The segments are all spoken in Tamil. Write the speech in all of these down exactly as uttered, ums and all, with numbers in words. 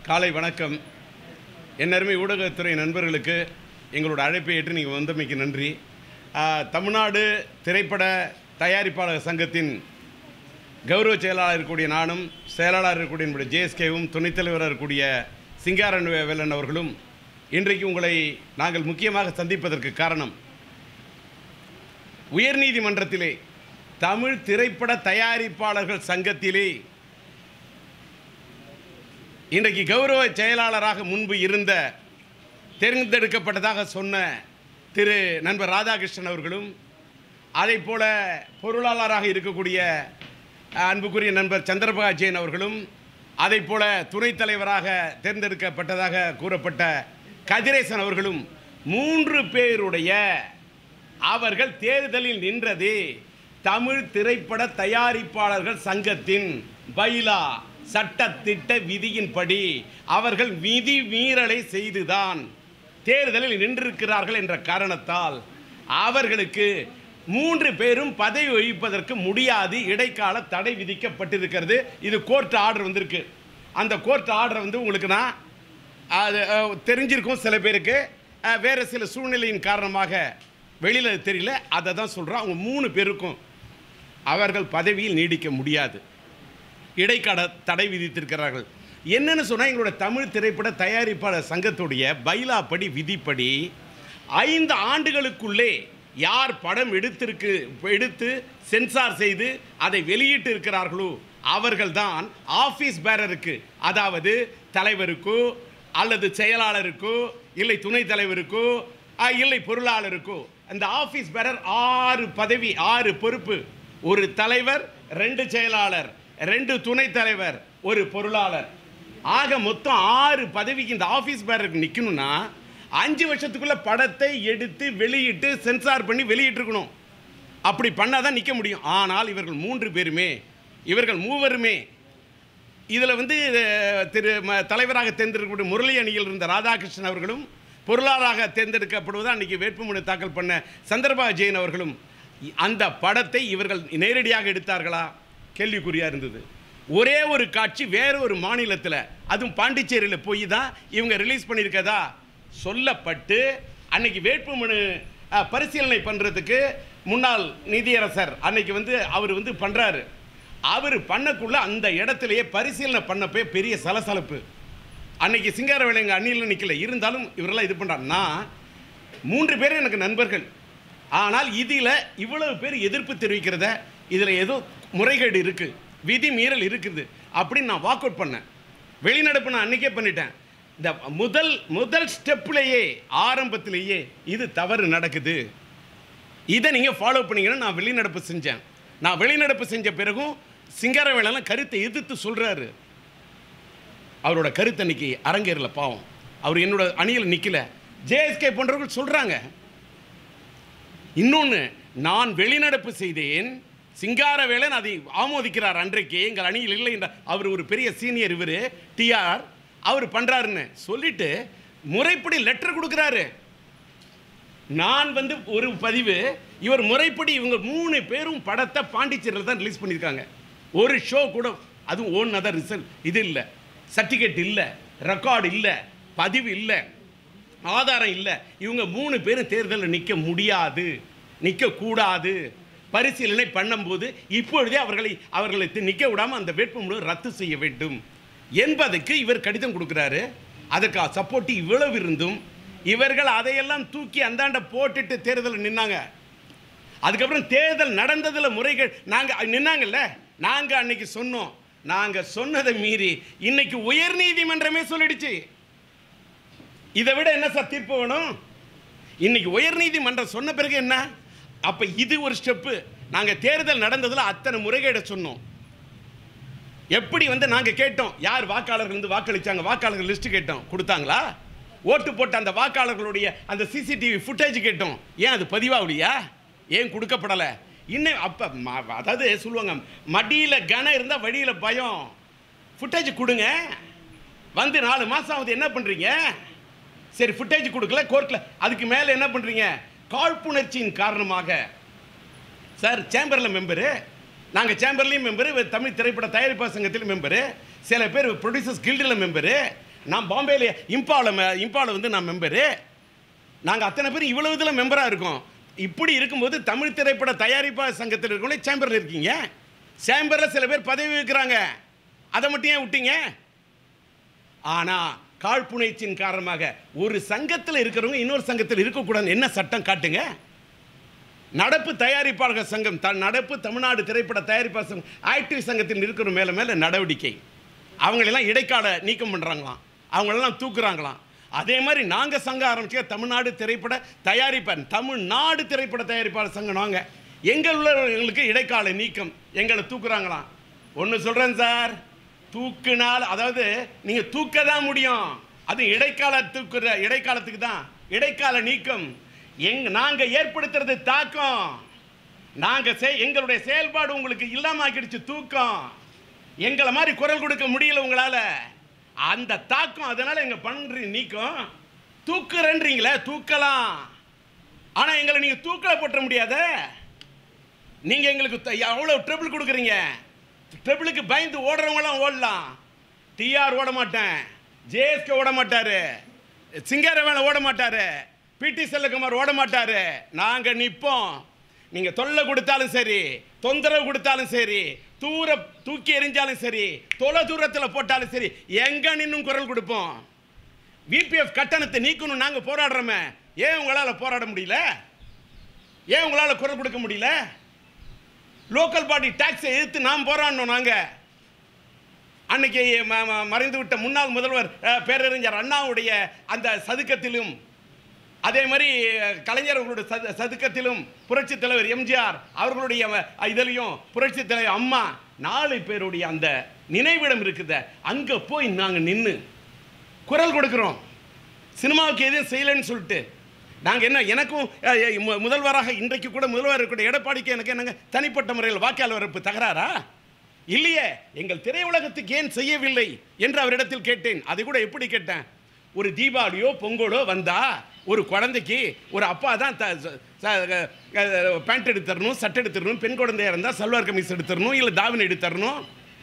காலை வணக்கம். என்னருமை ஊடகத்துறை நண்பர்களுக்கு எங்களோட அழைப்பை ஏற்று நீங்கள் வந்தமைக்கு நன்றி. தமிழ்நாடு திரைப்பட தயாரிப்பாளர் சங்கத்தின் கௌரவ செயலாளர் இருக்கக்கூடிய நானும், செயலாளர் இருக்கக்கூடிய என்னுடைய ஜேஎஸ்கேவும், துணைத் தலைவராக இருக்கக்கூடிய சிங்காரவேலன் அவர்களும் இன்றைக்கு உங்களை நாங்கள் முக்கியமாக சந்திப்பதற்கு காரணம், உயர்நீதிமன்றத்திலே தமிழ் திரைப்பட தயாரிப்பாளர்கள் சங்கத்திலே இன்றைக்கு கௌரவ செயலாளராக முன்பு இருந்த தேர்ந்தெடுக்கப்பட்டதாக சொன்ன திரு நண்பர் ராதாகிருஷ்ணன் அவர்களும், அதை போல பொருளாளராக இருக்கக்கூடிய அன்புக்குரிய நண்பர் சந்திரபாபு ஜெயின் அவர்களும், அதை போல துணைத் தலைவராக தேர்ந்தெடுக்கப்பட்டதாக கூறப்பட்ட கதிரேசன் அவர்களும், மூன்று பேருடைய அவர்கள் தேர்தலில் நின்றது தமிழ் திரைப்பட தயாரிப்பாளர்கள் சங்கத்தின் பைலா சட்டத்திட்ட விதியின்படி அவர்கள் விதி மீறலை செய்துதான் தேர்தலில் நின்றிருக்கிறார்கள் என்ற காரணத்தால் அவர்களுக்கு மூன்று பேரும் பதவி வகிப்பதற்கு முடியாது, இடைக்கால தடை விதிக்கப்பட்டிருக்கிறது. இது கோர்ட் ஆர்டர் வந்திருக்கு. அந்த கோர்ட் ஆர்டர் வந்து உங்களுக்கு நான் அது தெரிஞ்சிருக்கும், சில பேருக்கு வேறு சில சூழ்நிலையின் காரணமாக வெளியில் தெரியல, அதை தான் சொல்கிறோம். அவங்க மூணு பேருக்கும் அவர்கள் பதவியில் நீடிக்க முடியாது, இடைக்கால தடை விதித்திருக்கிறார்கள். என்னென்னு சொன்னால், எங்களோட தமிழ் திரைப்பட தயாரிப்பாளர் சங்கத்துடைய பைலா படி விதிப்படி ஐந்து ஆண்டுகளுக்குள்ளே யார் படம் எடுத்திருக்கு எடுத்து சென்சார் செய்து அதை வெளியிட்டு இருக்கிறார்களோ அவர்கள்தான் ஆஃபீஸ் பேரருக்கு, அதாவது தலைவருக்கோ அல்லது செயலாளருக்கோ இல்லை துணைத் தலைவருக்கோ இல்லை பொருளாளருக்கோ, அந்த ஆஃபீஸ் பேரர் ஆறு பதவி, ஆறு பொறுப்பு. ஒரு தலைவர், ரெண்டு செயலாளர், ரெண்டு துணைத் தலைவர், ஒரு பொருளாளர், ஆக மொத்தம் ஆறு பதவிக்கு இந்த ஆஃபீஸ் பேரருக்கு நிற்கணும்னா அஞ்சு வருஷத்துக்குள்ள படத்தை எடுத்து வெளியிட்டு சென்சார் பண்ணி வெளியிட்டிருக்கணும். அப்படி பண்ணால் தான் நிற்க முடியும். ஆனால் இவர்கள் மூன்று பேருமே, இவர்கள் மூவருமே, இதில் வந்து திரு தலைவராக தேர்ந்தெடுக்கக்கூடிய முரளி அணியில் இருந்த ராதாகிருஷ்ணன் அவர்களும், பொருளாளராக தேர்ந்தெடுக்கப்படுவதாக அன்றைக்கி வேட்புமனு தாக்கல் பண்ண சந்திரபாபு ஜெயின் அவர்களும், அந்த படத்தை இவர்கள் நேரடியாக எடுத்தார்களா கேள்விக்குறியாக இருந்தது. ஒரே ஒரு காட்சி வேறு ஒரு மாநிலத்தில், அதுவும் பாண்டிச்சேரியில் போய் தான் இவங்க ரிலீஸ் பண்ணியிருக்கதா சொல்லப்பட்டு அன்னைக்கு வேட்புமனு பரிசீலனை பண்ணுறதுக்கு முன்னாள் நீதியரசர் அன்னைக்கு வந்து அவர் வந்து பண்ணுறாரு. அவர் பண்ணக்குள்ள அந்த இடத்துலையே பரிசீலனை பண்ணப்போ பெரிய சலசலப்பு. அன்னைக்கு சிங்காரவேலன் எங்கள் அணியில் நிற்கல, இருந்தாலும் இவரெல்லாம் இது பண்ணுறாங்கன்னா, மூன்று பேரும் எனக்கு நண்பர்கள், ஆனால் இதில் இவ்வளவு பேர் எதிர்ப்பு தெரிவிக்கிறத, இதில் ஏதோ முறைகேடு இருக்குது, விதி மீறல் இருக்குது அப்படின்னு நான் வாக் அவுட் பண்ணேன். வெளிநடப்பு நான் அன்றைக்கே பண்ணிட்டேன். இந்த முதல் முதல் ஸ்டெப்லேயே, ஆரம்பத்திலேயே இது தவறு நடக்குது, இதை நீங்கள் ஃபாலோ பண்ணிங்கன்னா நான் வெளிநடப்பு செஞ்சேன். நான் வெளிநடப்பு செஞ்ச பிறகும் சிங்காரவேலன் கருத்தை எதிர்த்து சொல்கிறாரு. அவரோட கருத்து அன்னைக்கு அரங்கேறல, பாவம், அவர் என்னோட அணியில் நிற்கல. ஜேஎஸ்கே போன்றவர்கள் சொல்கிறாங்க. இன்னொன்று, நான் வெளிநடப்பு செய்தேன், சிங்காரவேலன் அதை ஆமோதிக்கிறார். அன்றைக்கு எங்கள் அணியில் இல்லை என்ற அவர் ஒரு பெரிய சீனியர், இவர் டிஆர், அவர் பண்ணுறாருன்னு சொல்லிட்டு முறைப்படி லெட்டர் கொடுக்குறாரு. நான் வந்து ஒரு பதிவு, இவர் முறைப்படி இவங்க மூணு பேரும் படத்தை பாண்டிச்சேரியில் தான் ரிலீஸ் பண்ணியிருக்காங்க. ஒரு ஷோ கூட, அதுவும் ஓன் அதர் ரிசல்ட் இது இல்லை, சர்டிஃபிகேட் இல்லை, ரெக்கார்டு இல்லை, பதிவு இல்லை, ஆதாரம் இல்லை. இவங்க மூணு பேரும் தேர்தலில் நிற்க முடியாது, நிற்கக்கூடாது. பரிசீலனை பண்ணும்போது இப்பொழுதே அவர்களை அவர்களை நிற்க விடாமல் அந்த வேட்புமனு ரத்து செய்ய வேண்டும் என்பதற்கு இவர் கடிதம் கொடுக்குறாரு. அதற்கு சப்போர்ட் இவ்வளவு இருந்தும் இவர்கள் அதையெல்லாம் தூக்கி அந்தாண்ட போட்டுட்டு தேர்தலில் நின்னாங்க. அதுக்கப்புறம் தேர்தல் நடந்ததில் முறைகள் நாங்கள் நின்னாங்கல்ல, நாங்கள் அன்னைக்கு சொன்னோம். நாங்கள் சொன்னதை மீறி இன்னைக்கு உயர் நீதிமன்றமே சொல்லிடுச்சு. இதை விட என்ன சார் தீர்ப்பு வேணும்? இன்னைக்கு உயர் நீதிமன்றம் சொன்ன பிறகு என்ன? அப்போ இது ஒரு ஸ்டெப்பு. நாங்கள் தேர்தல் நடந்ததில் அத்தனை முறைகேட சொன்னோம். எப்படி வந்து நாங்கள் கேட்டோம், யார் வாக்காளர்கள் வந்து வாக்களித்தாங்க, வாக்காளர்கள் லிஸ்ட்டு கேட்டோம், கொடுத்தாங்களா? ஓட்டு போட்ட அந்த வாக்காளர்களுடைய அந்த சிசிடிவி ஃபுட்டேஜ் கேட்டோம், ஏன் அது பதிவாகலையா? ஏன் கொடுக்கப்படலை? இன்னும் அப்போ அதாவது சொல்லுவாங்க, மடியில் கனம் இருந்தால் வழியில் பயம். ஃபுட்டேஜ் கொடுங்க, வந்து நாலு மாதம் ஆகுது, என்ன பண்ணுறீங்க? சரி, ஃபுட்டேஜ் கொடுக்கல, கோர்ட்டில் அதுக்கு மேலே என்ன பண்ணுறீங்க? காழ்ப்புணர்ச்சியின் காரணமாக சார் சேம்பரில் மெம்பரு, நாங்கள் சேம்பர்லேயும் மெம்பரு, தமிழ் திரைப்பட தயாரிப்பாளர் சங்கத்திலும் மெம்பரு, சில பேர் ப்ரொடியூசர்ஸ் கில்டில் மெம்பரு. நான் பாம்பேல இம்பாவில் இம்பாவில் வந்து நான் மெம்பரு. நாங்கள் அத்தனை பேர் இவ்வளவு இதில் மெம்பராக இருக்கோம். இப்படி இருக்கும்போது தமிழ் திரைப்பட தயாரிப்பாளர் சங்கத்தில் இருக்கவங்களே சேம்பரில் இருக்கீங்க. சேம்பரில் சில பேர் பதவி வைக்கிறாங்க, அதை மட்டும் ஏன் விட்டீங்க? ஆனால் காழ்ப்புணர்ச்சியின் காரணமாக ஒரு சங்கத்தில் இருக்கிறவங்க இன்னொரு சங்கத்தில் இருக்கக்கூடாது. என்ன சட்டம் காட்டுங்க? நடப்பு தயாரிப்பாளர்கள் சங்கம், த நடப்பு தமிழ்நாடு திரைப்பட தயாரிப்பாளர் சங்கம் ஆக்டிவ் சங்கத்தில் இருக்கிற மேலே மேலே நடவடிக்கை. அவங்களெல்லாம் இடைக்கால நீக்கம் பண்ணுறாங்களாம், அவங்களெல்லாம் தூக்குறாங்களாம். அதே மாதிரி நாங்கள் சங்கம் ஆரம்பிச்சு தமிழ்நாடு திரைப்பட தயாரிப்பாளர் தமிழ்நாடு திரைப்பட தயாரிப்பாளர் சங்கம். நாங்கள் எங்கள் உள்ளவர்களுக்கு இடைக்கால நீக்கம், எங்களை தூக்குறாங்களாம். ஒன்று சொல்கிறேன் சார், தூக்குனால் அதாவது நீங்கள் தூக்க தான் முடியும், அது இடைக்கால தூக்குற இடைக்காலத்துக்கு தான் இடைக்கால நீக்கம். எங் நாங்கள் ஏற்படுத்துறது தாக்கம், நாங்கள் செய் எங்களுடைய செயல்பாடு உங்களுக்கு இல்லாமல் ஆக்கிடுச்சு தூக்கம். எங்களை மாதிரி குரல் கொடுக்க முடியல உங்களால், அந்த தாக்கம். அதனால் எங்கள் பண்ணுற நீக்கம். தூக்குறன்றீங்களே, தூக்கலாம், ஆனால் எங்களை நீங்கள் தூக்கலை போட்ட முடியாத. நீங்கள் எங்களுக்கு எவ்வளோ ட்ரிபிள் கொடுக்குறீங்க, ட்ரிபிளுக்கு பயந்து ஓடுறவங்களாம் ஓடலாம். டிஆர் ஓட மாட்டேன், ஜேஎஸ்கே ஓட மாட்டார், சிங்காரவேல ஓட மாட்டார், பிடி செல்லகுமார் ஓட மாட்டார். நாங்கள் நிற்போம். நீங்கள் தொல்லை கொடுத்தாலும் சரி, தொந்தரவு கொடுத்தாலும் சரி, தூர தூக்கி எறிஞ்சாலும் சரி, தொலை தூரத்தில் போட்டாலும் சரி, எங்கே நின்னும் குரல் கொடுப்போம். விபிஎஃப் கட்டணத்தை நீக்கணும் நாங்கள் போராடுறோமே, ஏன் உங்களால் போராட முடியல? ஏன் உங்களால் குரல் கொடுக்க முடியல? லோக்கல் பாடி டாக்ஸை எதிர்த்து நாம் போராடணும். நாங்கள் அன்னைக்கு மறைந்து விட்ட முன்னாள் முதல்வர் பேரறிஞர் அண்ணாவுடைய அந்த சதுக்கத்திலும், அதே மாதிரி கலைஞர் அவர்களுடைய சது சதுக்கத்திலும் புரட்சி தலைவர் எம்ஜிஆர் அவர்களுடைய இதிலையும் புரட்சி தலைவர் அம்மா நாலு பேருடைய அந்த நினைவிடம் இருக்குது. அங்கே போய் நாங்கள் நின்று குரல் கொடுக்குறோம். சினிமாவுக்கு எதுவும் செய்யலைன்னு சொல்லிட்டு நாங்கள் என்ன, எனக்கும் முதல்வராக இன்றைக்கு கூட முதல்வர் இருக்கக்கூடிய எடப்பாடிக்கு எனக்கு என்னங்க தனிப்பட்ட முறையில் வாக்காளர் வரப்பு தகராறா? இல்லையே. எங்கள் திரையுலகத்துக்கு ஏன் செய்யவில்லை என்று அவரிடத்தில் கேட்டேன். அதை கூட எப்படி கேட்டேன், ஒரு தீபாவளியோ பொங்கலோ வந்தா ஒரு குழந்தைக்கு ஒரு அப்பா தான் பேண்ட் எடுத்து தரணும், சட்டை எடுத்து தரணும், பெண் குழந்தையாக இருந்தால் சல்வார் கமிஸ் எடுத்து தரணும், இல்லை தாவணி எடுத்து தரணும்.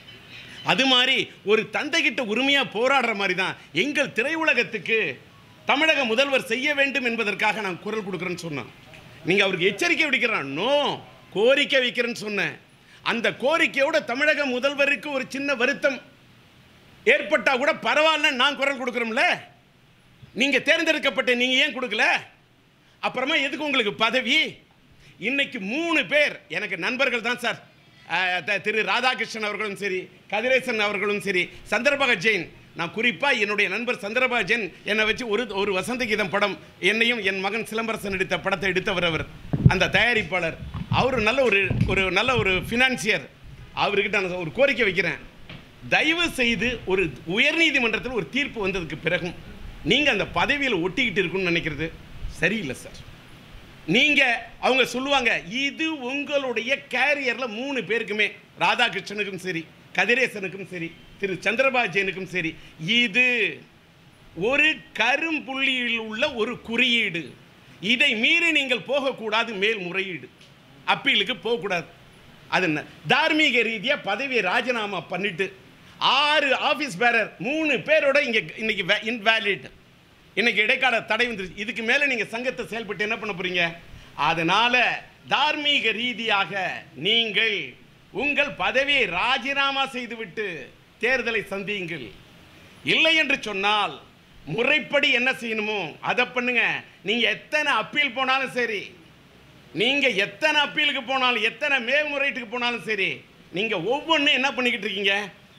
அது மாதிரி ஒரு தந்தைகிட்ட உரிமையாக போராடுற மாதிரி தான் எங்கள் திரையுலகத்துக்கு தமிழக முதல்வர் செய்ய வேண்டும் என்பதற்காக நான் குரல் கொடுக்குறேன்னு சொன்னேன். நீங்கள் அவருக்கு எச்சரிக்கை விடுக்கிறான், நோ கோரிக்கை வைக்கிறேன்னு சொன்னேன். அந்த கோரிக்கையோட தமிழக முதல்வருக்கு ஒரு சின்ன வருத்தம் ஏற்பட்டா கூட பரவாயில்ல, நான் குரல் கொடுக்குறோம்ல. நீங்கள் தேர்ந்தெடுக்கப்பட்ட நீங்கள் ஏன் கொடுக்கல? அப்புறமா எதுக்கு உங்களுக்கு பதவி? இன்னைக்கு மூணு பேர் எனக்கு நண்பர்கள் தான் சார். திரு ராதாகிருஷ்ணன் அவர்களும் சரி, கதிரேசன் அவர்களும் சரி, சந்திரபாக ஜெயின். நான் குறிப்பாக என்னுடைய நண்பர் சந்திரபாக ஜெயின் என்னை வச்சு ஒரு ஒரு வசந்த கீதம் படம், என்னையும் என் மகன் சிலம்பரசன் எடுத்த படத்தை எடுத்தவர் அவர், அந்த தயாரிப்பாளர். அவர் நல்ல ஒரு ஒரு நல்ல ஒரு ஃபினான்சியர். அவர்கிட்ட நான் ஒரு கோரிக்கை வைக்கிறேன், தயவு செய்து ஒரு உயர்நீதிமன்றத்தில் ஒரு தீர்ப்பு வந்ததுக்கு பிறகும் நீங்கள் அந்த பதவியில் ஒட்டிக்கிட்டு இருக்குன்னு நினைக்கிறது சரியில்லை சார். நீங்கள் அவங்க சொல்லுவாங்க, இது உங்களுடைய கேரியரில் மூணு பேருக்குமே, ராதாகிருஷ்ணனுக்கும் சரி, கதிரேசனுக்கும் சரி, திரு சந்திரபாபு ஜெயினுக்கும் சரி, இது ஒரு கரும்புள்ளியில் உள்ள ஒரு குறியீடு. இதை மீறி நீங்கள் போகக்கூடாது, மேல்முறையீடு அப்பீலுக்கு போகக்கூடாது. அது என்ன, தார்மீக ரீதியாக பதவியை ராஜினாமா பண்ணிட்டு ஆறு ஆஃபீஸ் பேரர் மூணு பேரோட இங்கே இன்னைக்கு இன்வேலிட், இன்னைக்கு இடைக்கால தடை வந்துருச்சு. இதுக்கு மேலே நீங்கள் சங்கத்தை செயல்பட்டு என்ன பண்ண போறீங்க? அதனால தார்மீக ரீதியாக நீங்கள் உங்கள் பதவியை ராஜினாமா செய்துவிட்டு தேர்தலை சந்தியுங்கள். இல்லை என்று சொன்னால் முறைப்படி என்ன செய்யணுமோ அதை பண்ணுங்க. நீங்க எத்தனை அப்பீல் போனாலும் சரி, நீங்க எத்தனை அப்பீலுக்கு போனாலும், எத்தனை மேல்முறையீட்டுக்கு போனாலும் சரி, நீங்க ஒவ்வொன்றும் என்ன பண்ணிக்கிட்டு இருக்கீங்க?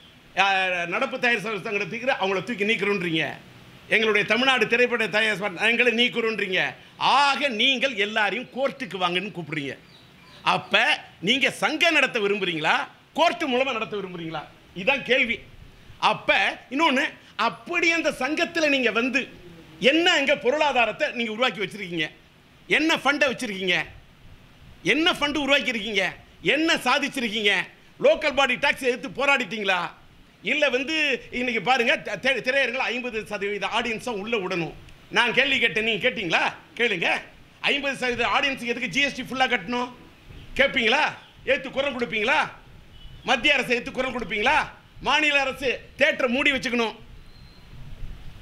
நடப்பு தயார் சங்கத்துக்கு அவங்கள தூக்கி நீக்கிறோன்றீங்க, எங்களுடைய தமிழ்நாடு திரைப்பட தயார் எங்களை நீக்கிறோன்றீங்க. ஆக நீங்கள் எல்லாரையும் கோர்ட்டுக்கு வாங்கன்னு கூப்பிடுறீங்க. அப்ப நீங்க சங்கம் நடத்த விரும்புறீங்களா, கோர்ட்டு மூலமா நடத்த விரும்புறீங்களா? இதுதான் கேள்வி. அப்ப இன்னொன்று, அப்படி அந்த சங்கத்தில் நீங்க வந்து என்ன எங்க பொருளாதாரத்தை நீங்க உருவாக்கி வச்சிருக்கீங்க? என்ன ஃபண்டை வச்சிருக்கீங்க? என்ன ஃபண்டு உருவாக்கி இருக்கீங்க? என்ன சாதிச்சிருக்கீங்க? லோக்கல் பாடி டாக்ஸ் எடுத்து போராடிட்டீங்களா? இல்லை வந்து இன்னைக்கு பாருங்க, திரையரங்கில் ஐம்பது சதவீத ஆடியன்ஸாக உள்ள விடணும். நான் கேள்வி கேட்டேன், நீங்கள் கேட்டீங்களா? கேளுங்க. ஐம்பது சதவீத ஆடியன்ஸுக்கு எதுக்கு ஜிஎஸ்டி ஃபுல்லாக கட்டணும் கேட்பீங்களா? ஏற்று குரல் கொடுப்பீங்களா? மத்திய அரசு ஏற்று குரல் கொடுப்பீங்களா? மாநில அரசு தேட்டரை மூடி வச்சுக்கணும்.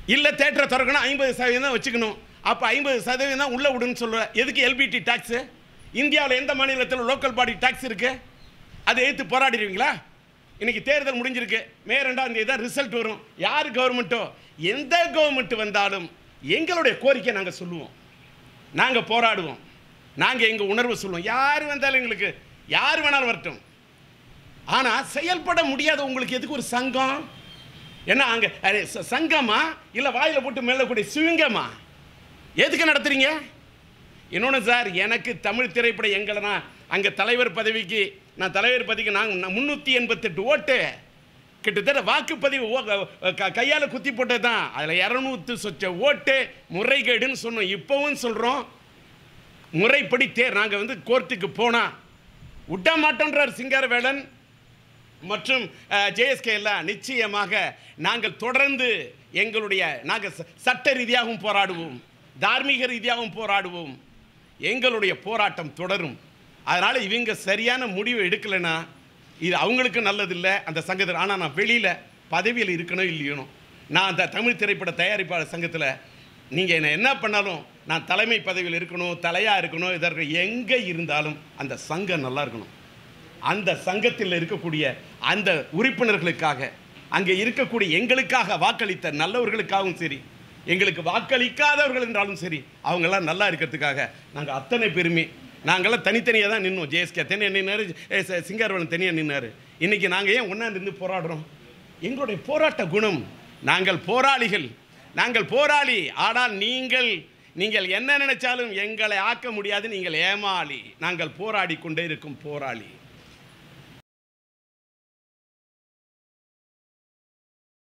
இல்லை தேட்டரை திறக்கணும் ஐம்பது சதவீதம் தான் வச்சுக்கணும். அப்போ ஐம்பது சதவீதம் தான் உள்ளே விடுன்னு சொல்லுவேன். எதுக்கு எல்பிடி டாக்ஸு? இந்தியாவில் எந்த மாநிலத்தில் லோக்கல் பாடி டாக்ஸ் இருக்குது? அதை எதிர்த்து போராடிடுவீங்களா? இன்றைக்கி தேர்தல் முடிஞ்சிருக்கு, மே ரெண்டாம் தேதி தான் ரிசல்ட் வரும். யார் கவர்மெண்ட்டோ எந்த கவர்மெண்ட் வந்தாலும் எங்களுடைய கோரிக்கை நாங்கள் சொல்லுவோம், நாங்கள் போராடுவோம், நாங்கள் எங்கள் உணர்வு சொல்லுவோம். யார் வந்தாலும் எங்களுக்கு யார் வேணாலும் வரட்டும். ஆனால் செயல்பட முடியாத உங்களுக்கு எதுக்கு ஒரு சங்கம்? என்ன அங்கே சங்கமா இல்லை வாயில் போட்டு மேலே கூடிய சிவங்கமா? எதுக்கு நடத்துறீங்க? இன்னொன்று சார், எனக்கு தமிழ் திரைப்படம் எங்களை நான் அங்கே தலைவர் பதவிக்கு நான் தலைவர் பதவிக்கு நாங்கள் முந்நூற்றி எண்பத்தெட்டு ஓட்டு கிட்டத்தட்ட வாக்குப்பதிவு கையால் குத்தி போட்டது தான். அதில் இரநூத்து சொச்ச ஓட்டு முறைகேடுன்னு சொன்னோம். இப்போவும் சொல்கிறோம், முறைப்படி தேர் நாங்கள் வந்து கோர்ட்டுக்கு போனால் விட்ட மாட்டோன்றார் சிங்காரவேலன் மற்றும் ஜேஎஸ்கே எல்லாம். நிச்சயமாக நாங்கள் தொடர்ந்து எங்களுடைய நாங்கள் சட்ட ரீதியாகவும் போராடுவோம், தார்மீக ரீதியாகவும் போராடுவோம். எங்களுடைய போராட்டம் தொடரும். அதனால் இவங்க சரியான முடிவு எடுக்கலைன்னா இது அவங்களுக்கு நல்லதில்லை அந்த சங்கத்தில். ஆனால் நான் வெளியில் பதவியில் இருக்கணும் இல்லையணும், நான் அந்த தமிழ் திரைப்பட தயாரிப்பாளர் சங்கத்தில் நீங்கள் என்ன என்ன பண்ணாலும் நான் தலைமை பதவியில் இருக்கணும், தலையாக இருக்கணும். இதற்கு எங்கே இருந்தாலும் அந்த சங்கம் நல்லா இருக்கணும். அந்த சங்கத்தில் இருக்கக்கூடிய அந்த உறுப்பினர்களுக்காக, அங்கே இருக்கக்கூடிய எங்களுக்காக வாக்களித்த நல்லவர்களுக்காகவும் சரி, எங்களுக்கு வாக்களிக்காதவர்கள் என்றாலும் சரி, அவங்கெல்லாம் நல்லா இருக்கிறதுக்காக நாங்கள் அத்தனை பெருமை. நாங்கள்லாம் தனித்தனியாக தான் நின்னோம். ஜேஎஸ்கே தனியாக நின்னார், சிங்காரவேலன் தனியாக நின்னார். இன்றைக்கி நாங்கள் ஏன் ஒன்றா நின்று போராடுறோம்? எங்களுடைய போராட்ட குணம். நாங்கள் போராளிகள், நாங்கள் போராளி. ஆனால் நீங்கள் நீங்கள் என்ன நினைச்சாலும் எங்களை ஆக்க முடியாது. நீங்கள் ஏமாளி. நாங்கள் போராடி கொண்டே இருக்கும் போராளி.